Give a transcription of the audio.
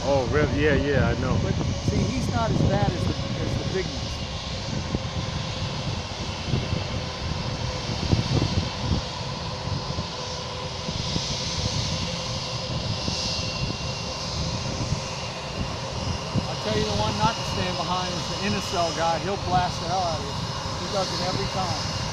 Oh, really? Yeah, yeah, I know. But see, he's not as bad as the big ones. I'll tell you the one not to stand behind is the inner cell guy. He'll blast the hell out of you. He does it every time.